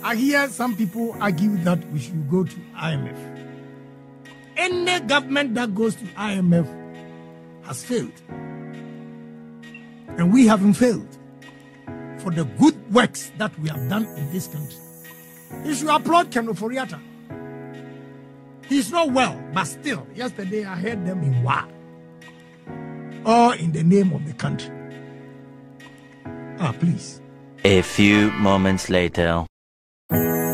I hear some people argue that we should go to IMF. Any government that goes to IMF has failed. And we haven't failed for the good works that we have done in this country. You should applaud Ken Oforiatta. He's not well, but still, yesterday I heard them in war. All in the name of the country. Please. A few moments later.